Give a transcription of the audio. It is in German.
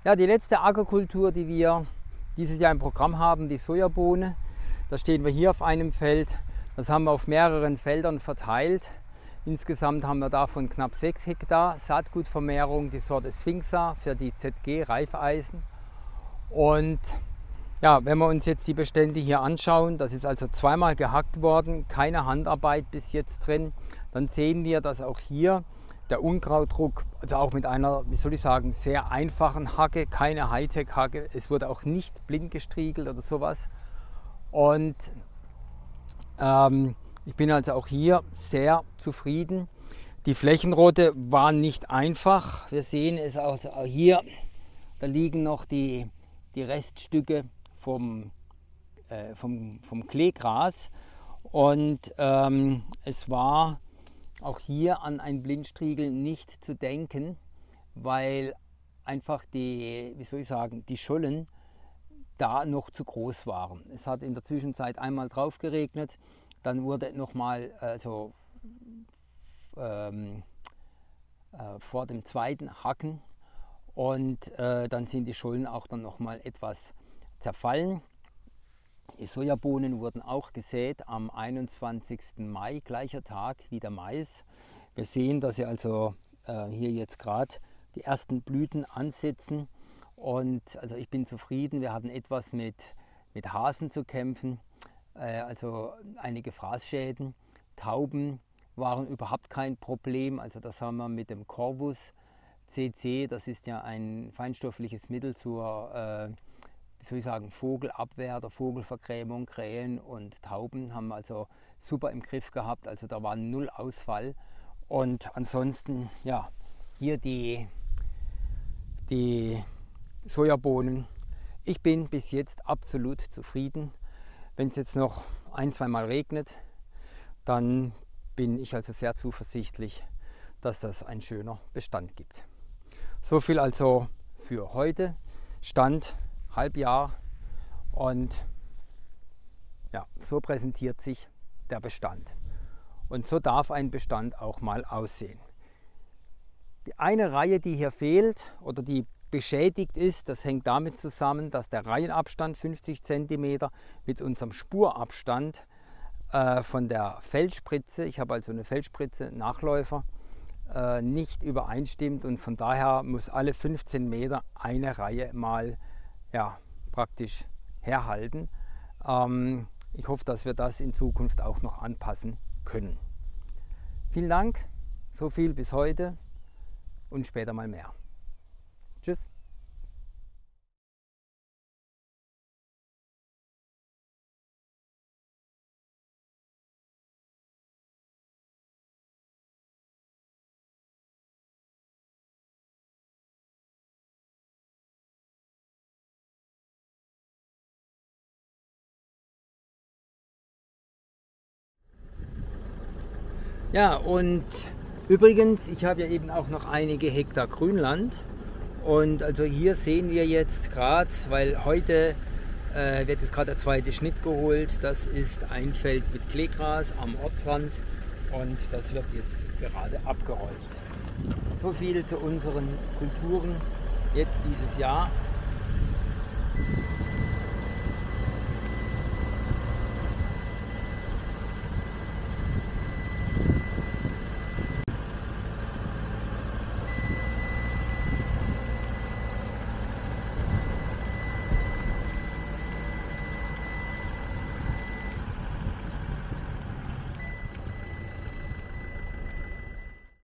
Ja, die letzte Ackerkultur, die wir dieses Jahr im Programm haben, die Sojabohne. Da stehen wir hier auf einem Feld. Das haben wir auf mehreren Feldern verteilt. Insgesamt haben wir davon knapp 6 Hektar Saatgutvermehrung, die Sorte Sphinxa für die ZG Reifeisen. Und ja, wenn wir uns jetzt die Bestände hier anschauen, das ist also zweimal gehackt worden, keine Handarbeit bis jetzt drin, dann sehen wir, dass auch hier der Unkrautdruck, also auch mit einer, wie soll ich sagen, sehr einfachen Hacke, keine Hightech-Hacke, es wurde auch nicht blind gestriegelt oder sowas. Und ich bin also auch hier sehr zufrieden. Die Flächenrote war nicht einfach. Wir sehen es auch hier, da liegen noch die Reststücke vom Kleegras. Und es war auch hier an ein Blindstriegel nicht zu denken, weil einfach die, wie soll ich sagen, die Schollen da noch zu groß waren. Es hat in der Zwischenzeit einmal drauf geregnet, dann wurde nochmal vor dem zweiten Hacken und dann sind die Schollen auch dann nochmal etwas zerfallen. Die Sojabohnen wurden auch gesät am 21. Mai, gleicher Tag wie der Mais. Wir sehen, dass sie also hier jetzt gerade die ersten Blüten ansetzen. Und also ich bin zufrieden. Wir hatten etwas mit Hasen zu kämpfen, also einige Fraßschäden. Tauben waren überhaupt kein Problem. Also das haben wir mit dem Corvus CC, das ist ja ein feinstoffliches Mittel zur wie soll ich sagen, Vogelabwehr, der Vogelvergrämung. Krähen und Tauben haben also super im Griff gehabt, also da war null Ausfall. Und ansonsten, ja, hier die Sojabohnen. Ich bin bis jetzt absolut zufrieden. Wenn es jetzt noch ein-, zweimal regnet, dann bin ich also sehr zuversichtlich, dass das ein schöner Bestand gibt. So viel also für heute. Stand Halbjahr und ja, so präsentiert sich der Bestand. Und so darf ein Bestand auch mal aussehen. Die eine Reihe, die hier fehlt oder die beschädigt ist, das hängt damit zusammen, dass der Reihenabstand 50 cm mit unserem Spurabstand von der Feldspritze, ich habe also eine Feldspritze, Nachläufer, nicht übereinstimmt und von daher muss alle 15 Meter eine Reihe mal praktisch herhalten. Ich hoffe, dass wir das in Zukunft auch noch anpassen können. Vielen Dank, so viel bis heute und später mal mehr. Tschüss. Ja, und übrigens, ich habe ja eben auch noch einige Hektar Grünland. Und also hier sehen wir jetzt gerade, weil heute wird jetzt gerade der zweite Schnitt geholt. Das ist ein Feld mit Kleegras am Ortsrand und das wird jetzt gerade abgeräumt. So viel zu unseren Kulturen jetzt dieses Jahr.